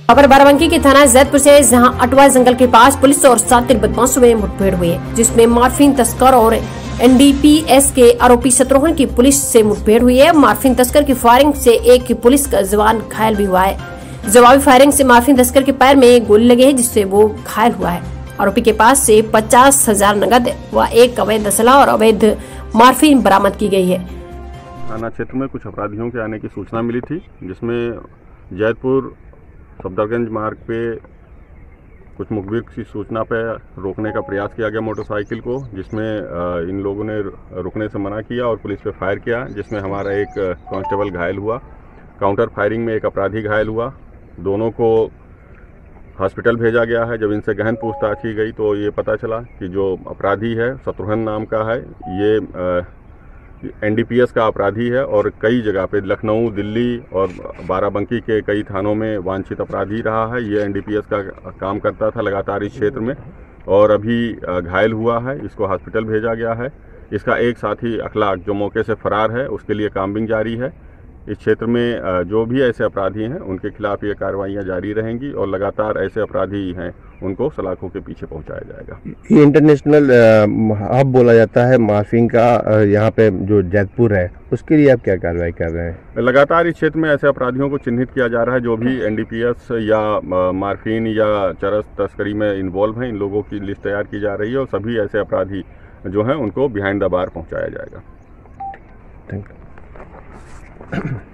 खबर बाराबंकी के थाना जैदपुर से, जहां अटवा जंगल के पास पुलिस और शातिर बदमाशों में मुठभेड़ हुई है, जिसमें मार्फिन तस्कर और एनडीपीएस के आरोपी शत्रुघ्न की पुलिस से मुठभेड़ हुई है। मार्फिन तस्कर की फायरिंग से एक पुलिस का जवान घायल भी हुआ है। जवाबी फायरिंग से मार्फिन तस्कर के पैर में गोली लगी है, जिससे वो घायल हुआ है। आरोपी के पास से 50,000 नगद व एक अवैध असला और अवैध मार्फिन बरामद की गई है। थाना क्षेत्र में कुछ अपराधियों के आने की सूचना मिली थी, जिसमें जैदपुर सफदरगंज मार्ग पे कुछ मुखबिर की सूचना पे रोकने का प्रयास किया गया मोटरसाइकिल को, जिसमें इन लोगों ने रुकने से मना किया और पुलिस पे फायर किया, जिसमें हमारा एक कांस्टेबल घायल हुआ। काउंटर फायरिंग में एक अपराधी घायल हुआ। दोनों को हॉस्पिटल भेजा गया है। जब इनसे गहन पूछताछ की गई तो ये पता चला कि जो अपराधी है शत्रुघ्न नाम का है, ये एनडीपीएस का अपराधी है और कई जगह पे लखनऊ, दिल्ली और बाराबंकी के कई थानों में वांछित अपराधी रहा है। ये एनडीपीएस का काम करता था लगातार इस क्षेत्र में और अभी घायल हुआ है। इसको हॉस्पिटल भेजा गया है। इसका एक साथी अखलाक जो मौके से फरार है, उसके लिए काम्बिंग जारी है। इस क्षेत्र में जो भी ऐसे अपराधी हैं उनके खिलाफ ये कार्रवाइयाँ जारी रहेंगी और लगातार ऐसे अपराधी हैं उनको सलाखों के पीछे पहुंचाया जाएगा। ये इंटरनेशनल हब बोला जाता है मार्फिन का, यहाँ पे जो जैदपुर है, उसके लिए आप क्या कार्रवाई कर रहे हैं? लगातार इस क्षेत्र में ऐसे अपराधियों को चिन्हित किया जा रहा है जो भी एनडीपीएस या मार्फिन या चरस तस्करी में इन्वॉल्व हैं। इन लोगों की लिस्ट तैयार की जा रही है और सभी ऐसे अपराधी जो हैं उनको बिहाइंड द बार पहुँचाया जाएगा। Thank you.